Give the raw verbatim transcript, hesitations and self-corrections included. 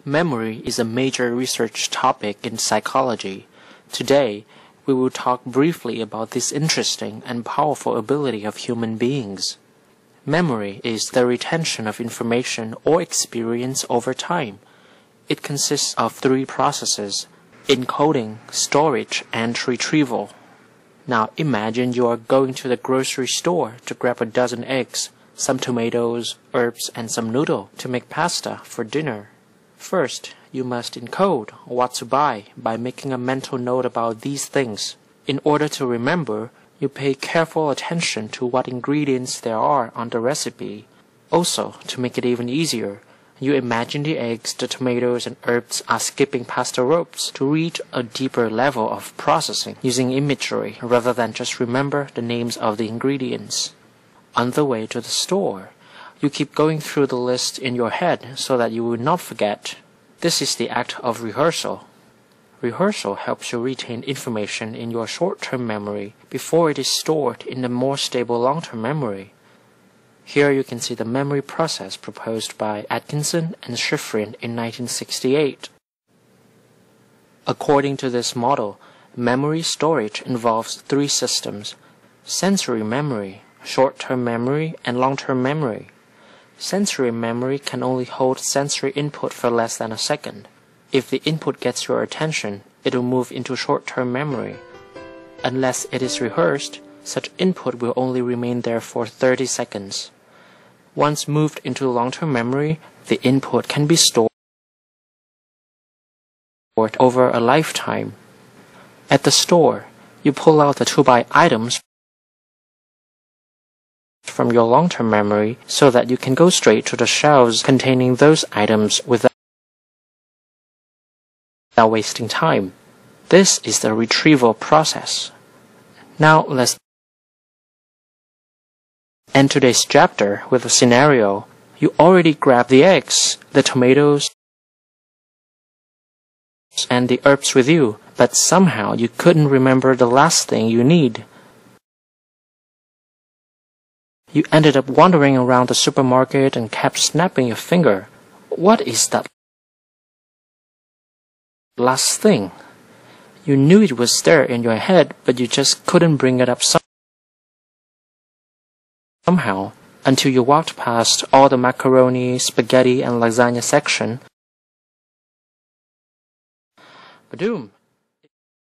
Memory is a major research topic in psychology. Today, we will talk briefly about this interesting and powerful ability of human beings. Memory is the retention of information or experience over time. It consists of three processes: encoding, storage, and retrieval. Now imagine you are going to the grocery store to grab a dozen eggs, some tomatoes, herbs, and some noodle to make pasta for dinner. First, you must encode what to buy by making a mental note about these things. In order to remember, you pay careful attention to what ingredients there are on the recipe. Also, to make it even easier, you imagine the eggs, the tomatoes, and herbs are skipping past the ropes to reach a deeper level of processing using imagery rather than just remember the names of the ingredients. On the way to the store, you keep going through the list in your head so that you will not forget. This is the act of rehearsal. Rehearsal helps you retain information in your short-term memory before it is stored in a more stable long-term memory. Here you can see the memory process proposed by Atkinson and Shiffrin in nineteen sixty-eight. According to this model, memory storage involves three systems: sensory memory, short-term memory, and long-term memory. Sensory memory can only hold sensory input for less than a second. If the input gets your attention, it will move into short-term memory. Unless it is rehearsed, such input will only remain there for thirty seconds. Once moved into long-term memory, the input can be stored over a lifetime. At the store, you pull out the to-buy items from your long-term memory so that you can go straight to the shelves containing those items without wasting time. This is the retrieval process. Now let's end today's chapter with a scenario. You already grabbed the eggs, the tomatoes, and the herbs with you, but somehow you couldn't remember the last thing you need. You ended up wandering around the supermarket and kept snapping your finger. What is that last thing? You knew it was there in your head, but you just couldn't bring it up somehow until you walked past all the macaroni, spaghetti, and lasagna section. Badoom!